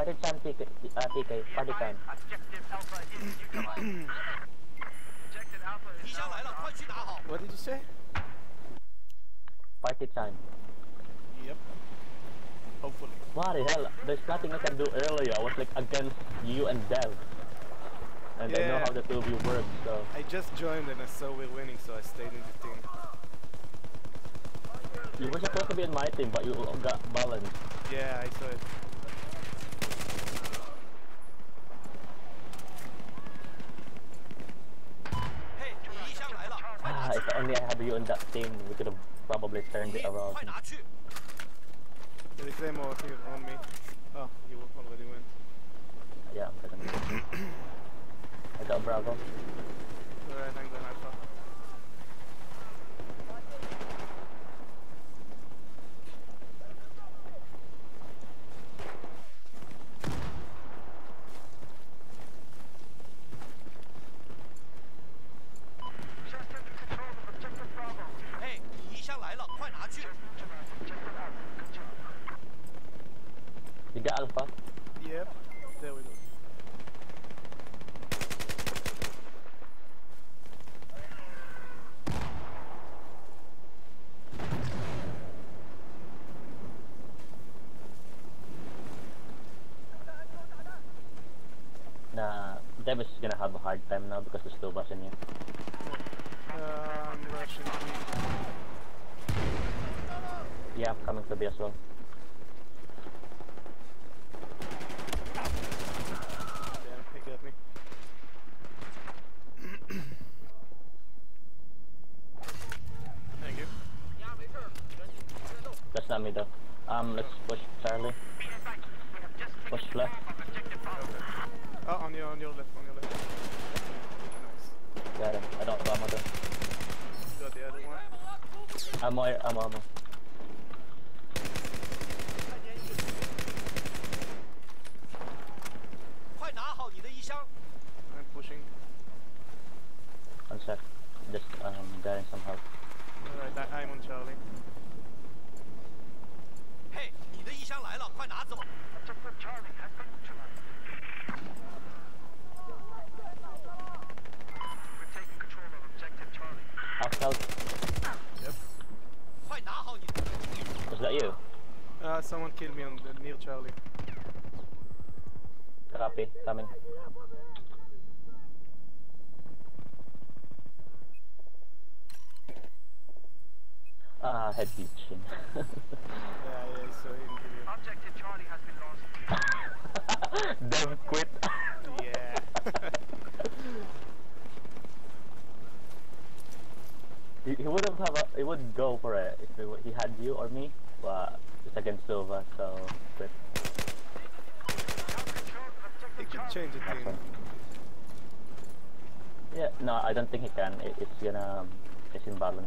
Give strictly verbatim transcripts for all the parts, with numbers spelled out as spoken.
Party time, T K. Uh, T K. Party time. What did you say? Party time. Yep. Hopefully. What the hell? There's nothing I can do earlier. I was like against you and Dev. And yeah. I know how the two of you work, so... I just joined and I saw we're winning, so I stayed in the team. You were supposed to be in my team, but you got balanced. Yeah, I saw it. Ah, if only I had you in that team, we could have probably turned it around. There is ammo here on me. Oh, you already went. Yeah, I'm gonna I got Bravo. Alright, I'm going Alpha. You got Alpha? Yep, there we go. Nah, Dev is gonna have a hard time now because there's two of us in here. Uh, I'm rushing B. Yeah, I'm coming to B as well. Damn, he got me. Thank you. That's not me though. Um, let's push Charlie. Push left. Oh, on your, on your left, on your left. Nice. Got him. I don't have ammo though. Got the other one. Ammo, ammo, ammo. I'm pushing. One sec. Just um, getting some help. Alright, I'm on Charlie. Hey, 你的衣箱来了，快拿走！ Half Yep. Was that you? Uh, someone killed me on the, near Charlie. Copy. Coming. Ah, head teaching. Yeah, yeah, so he didn't kill you. Objective Charlie has been lost. Dev quit. Yeah. he, he wouldn't have a, he would go for it if it, he had you or me, but it's against two of us, so quit. He could change the team. Fine. Yeah, no, I don't think he can. It, it's gonna, um, it's imbalance.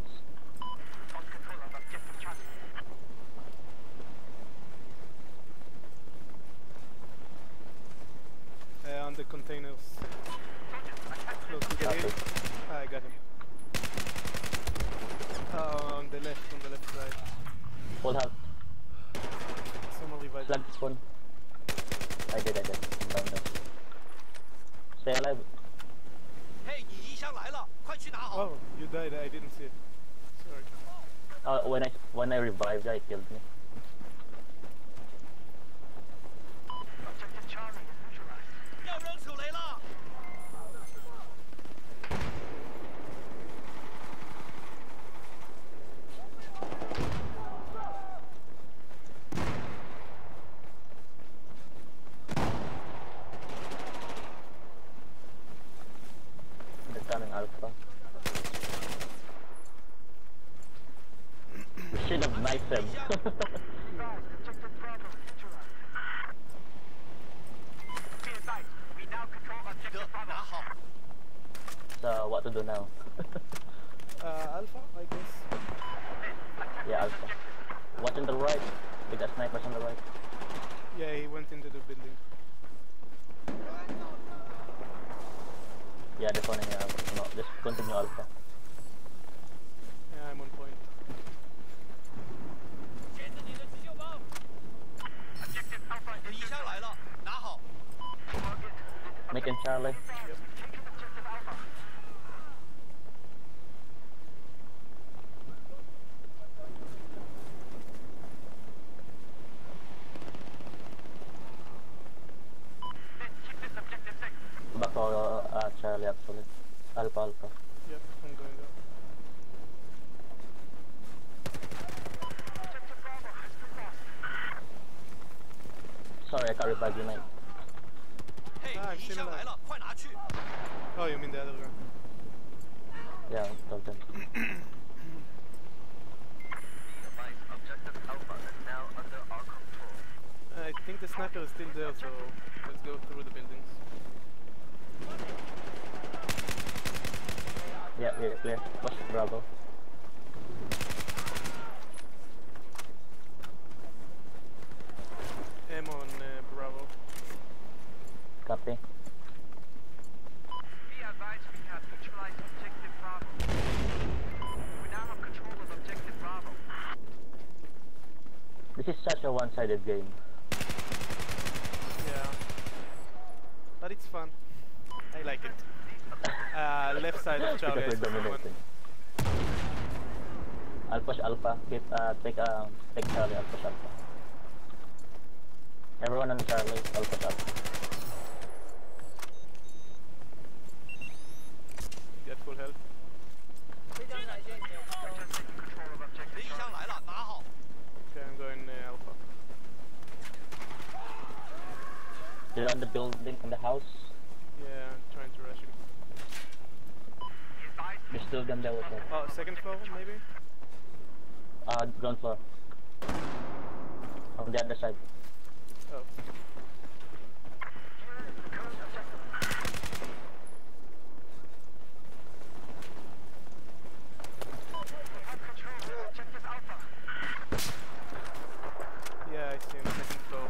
Uh, on the containers. Close to the hill. Ah, I got him. Uh, on the left, on the left side. Full health. Someone revived. Slug spawn. I did, I did. I'm down there. Stay alive. Hey, 你衣箱来了，快去拿好。 Oh, you died. I didn't see it. Sorry. Uh, when I when I revived, I killed me. Objective Charlie is neutralized. 要扔手雷了。 Coming Alpha. We should have knifed him. So what to do now? Uh, Alpha, I guess. Yeah, Alpha. Watch on the right. With the snipers on the right. Yeah, he went into the building. Yeah, this one in Alpha. No, just continue Alpha. Yeah, I'm on point. Objective Alpha 你的衣箱来了，拿 Making Charlie. Yep. Back to uh, Charlie actually. Alpha Alpha. Yep, I'm going up. Sorry, I can't revive you, mate. 嘿， Ah, 敌 I'm 箱 still 来 alive. 了，快拿去！ Oh, you mean the other one? Yeah, told them. I think the sniper is still there, so let's go through the buildings. Yeah, yeah, clear. Push Bravo. Ammo on uh, Bravo. Copy. Be advised, we have neutralized objective Bravo. We now have control of objective Bravo. This is such a one-sided game. Yeah. But it's fun. I like it. Uh, left side of Charlie. Because is we're the one. dominating. I'll push Alpha. Keep, uh, take, um, take Charlie. I'll push Alpha. Everyone on Charlie. I'll push Alpha. Get full health. 敌箱来了，拿好！ Okay, I'm going uh, Alpha. They're on the building, in the house. Yeah, I'm trying to rush it. There's still them there with them. Oh, second floor maybe? Uh, ground floor. On the other side. Oh. Yeah, I see him, second floor.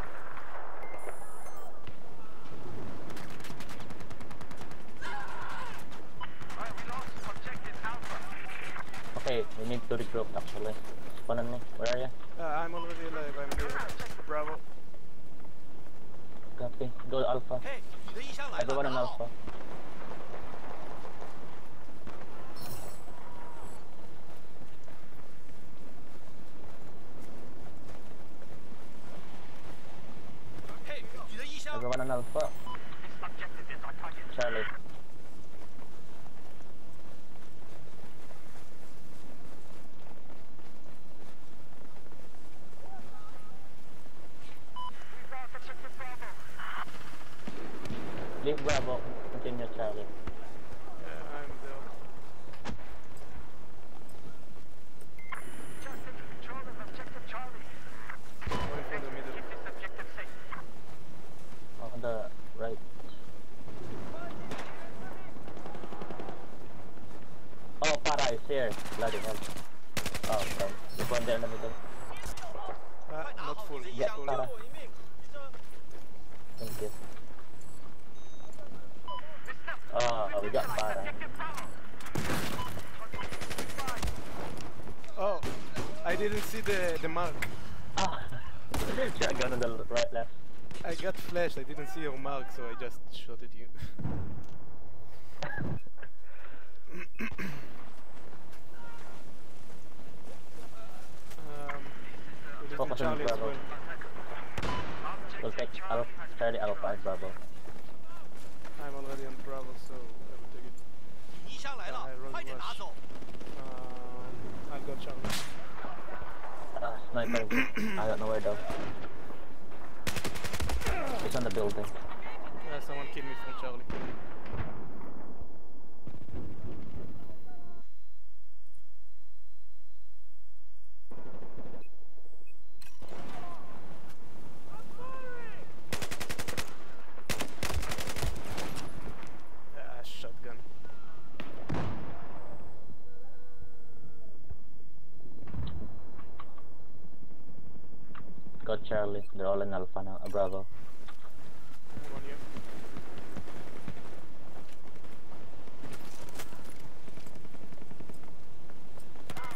Okay, we need to regroup actually. Spawn on me. Where are you? Uh, I'm already alive, I'm here. Bravo. Copy. Go Alpha. 嘿，你的衣箱来了， Everyone on 拿好！ Alpha. Everyone on Alpha. Charlie. Leave Bravo. Continue Charlie. Yeah, I'm there. Going for the middle. On the right. Oh, Para is here. Bloody hell. Oh, okay. There's one there in the middle. Ah, not full, Yeah, not full. Para. Thank you. Oh, we got Para. Oh, I didn't see the, the mark. Ah! Shotgun on the right, left. I got flashed, I didn't see your mark, so I just shot at you. um, we'll Focus on Charlie as Bravo. well. We'll take Alpha, Charlie Alpha and Bravo. I'm already on Bravo, so I will take it. 衣箱来了，快点拿走！ Um, I'll go Charlie. Ah, sniper. I don't know where though. It's on the building. Uh, someone killed me from Charlie. Ah, shotgun. Got Charlie. They're all in Alpha now. Uh, Bravo. I'm on you.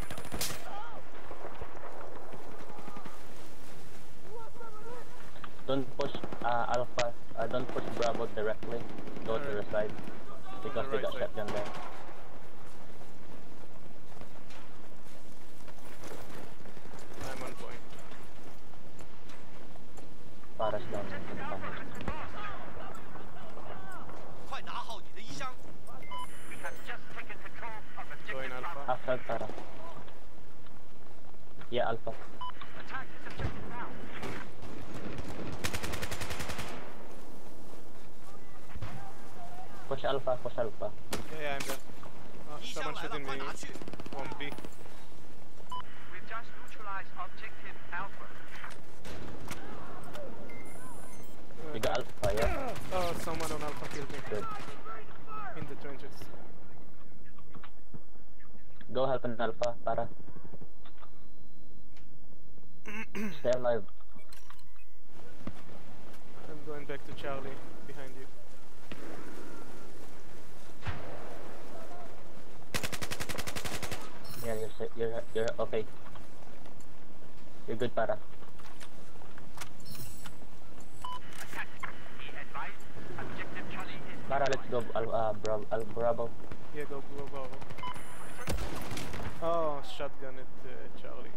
Don't Don't push uh, Alpha. Uh, don't push Bravo directly. Go to the Alright. side because The they right got side. shotgun there. I'm on point. Paras down in the tunnel. 快拿好你的衣箱！ We have just taken control of Going objective Alpha. Bravo. After Para. Yeah, Alpha. Attack this objective now. Push Alpha, push Alpha. Yeah, yeah, I'm dead. Oh, 衣箱 someone 来了， shooting 快 me. 拿去！ One B. We've just neutralized objective Alpha. You got Alpha, yeah? Oh, someone on Alpha killed me. Good. In the trenches. Go help in Alpha, Para. Stay alive. I'm going back to Charlie, behind you. Yeah, you're sa- you're you're okay. You're good, Para. Attack. Be advised. Objective Charlie is Para, let's go. Al uh, Bravo. Al Bravo. Yeah, go blue Bravo. Oh, shotgun at uh, Charlie.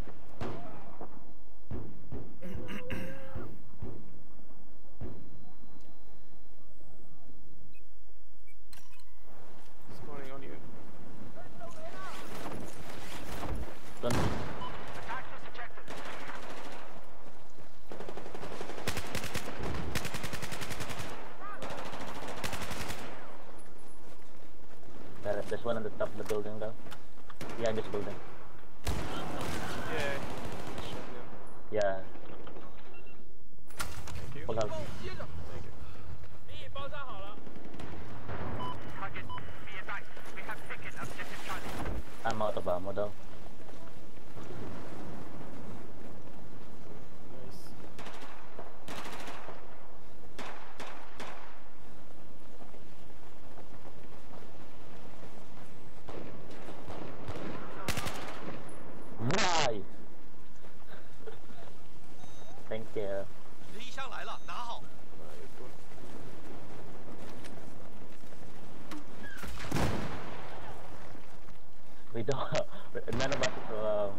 Spawning on you. Don't. attack this objective. There- There's one on the top of the building, though. Behind this building. Yeah. Shotgun. Yeah. Thank you. Full health. Thank you. Target. Be advised. We have taken objective Charlie. I'm out of ammo, though. Nice. Why? Thank you. 你的衣箱来了，拿好！ Very good. We don't. None of us. Um,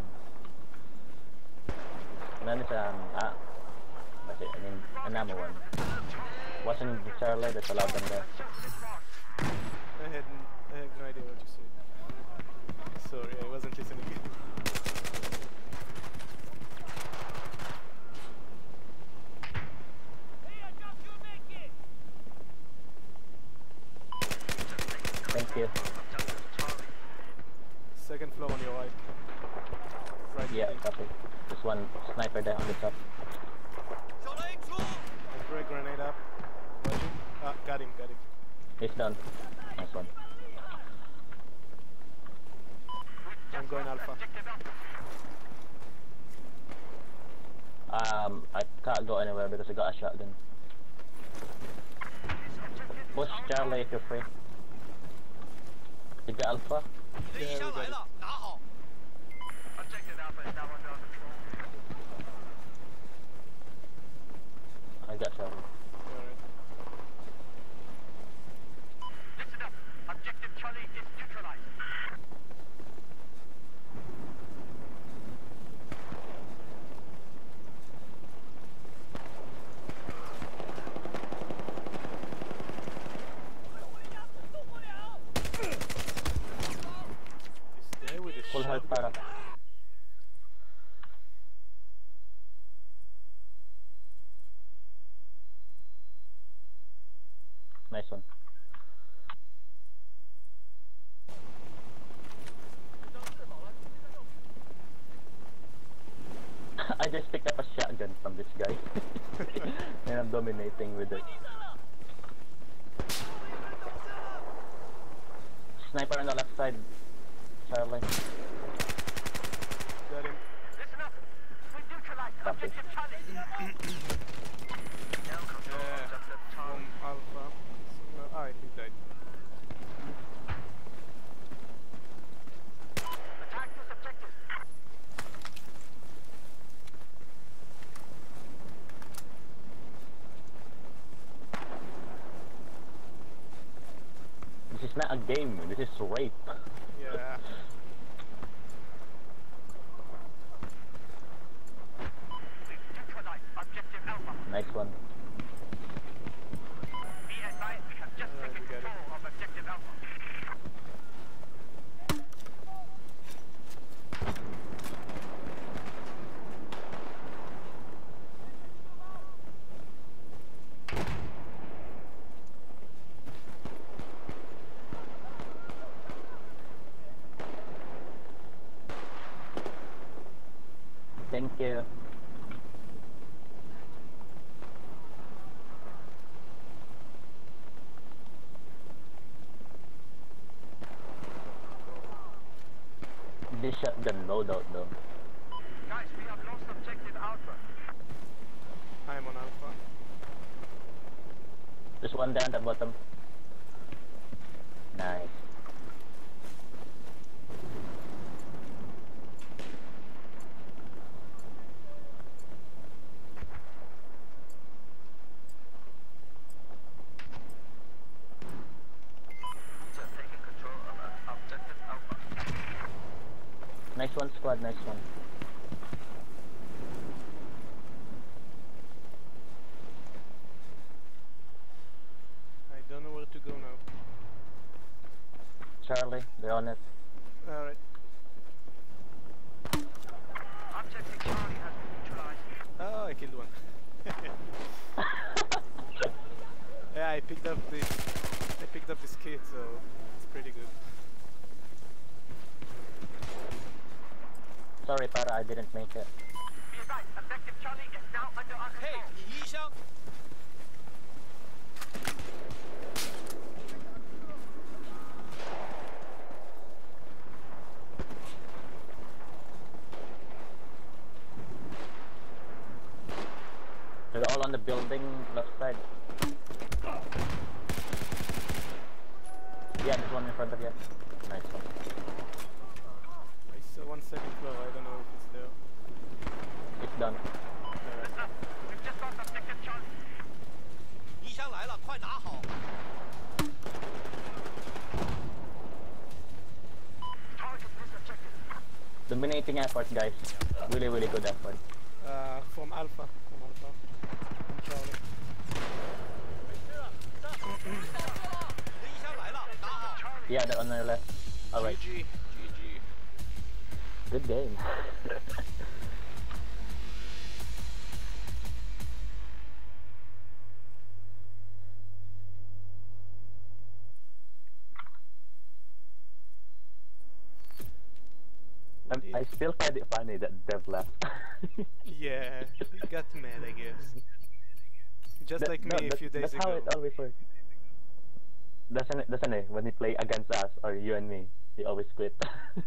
none is um. Ah. What's it? I mean, an ammo one. Wasn't Charlie? There's a lot of them there. I had n- I have no idea what you said. Sorry, I wasn't listening. Thank you. Second floor on your right. Right. Yeah, building. copy. There's one sniper there on the top. 小雷出！ I throw a grenade up. Watching. Ah, got him, got him. He's done. Nice one. I'm going Alpha. Um, I can't go anywhere because I got a shotgun. Push Charlie if you're free. You got Alpha? 你的衣箱来了，拿好！ Objective Alpha is now under our control. I got Charlie. Alright. Listen up. Objective Charlie is neutralized. He's there with a Full health, Para. shotgun. Nice one. I just picked up a shotgun from this guy. And I'm dominating with it. Sniper on the left side. Charlie. Got him. Listen up. We neutralized Copy. objective Charlie. Now control Yeah. objective From Charlie. Alpha. So, ah, he died. Attack this objective. is not a game. This is rape. Yeah. Neutralize objective Alpha. Nice one. Be advised, we have just Alright, taken we got it. control of objective Alpha. Thank you. This shotgun loadout though. Guys, we have lost objective Alpha. I'm on Alpha. There's one down at the bottom. Nice. Just taking control of uh, objective Alpha. Nice one, squad. Nice one. I don't know where to go now. Charlie, they're on it. Alright. Objective Charlie has been neutralized. Oh, I killed one. Yeah, I picked up this. I picked up this kit, so it's pretty good. Sorry, Para, I didn't make it. Be advised, objective Charlie is now under our 嘿 control. 你衣箱 They're all on the building left side. Yeah, there's one in front of you. Nice one. I saw one second floor. I don't know if it's there. It's done. Alright. We've just lost objective Charlie. 衣箱来了，快拿好！ Target this objective. Dominating effort, guys. Really, really good effort. Uh, from Alpha. From Alpha. From Charlie. 你的衣箱来了，拿好！ Yeah, they're on your left. Alright. G G. G G. Good game. I'm, I still find it funny that Dev left. Yeah, he got mad, I guess. Just That- like no, me a that- few days that's ago. how it always works. Doesn't it? Doesn't it? When he play against us or you and me, he always quit.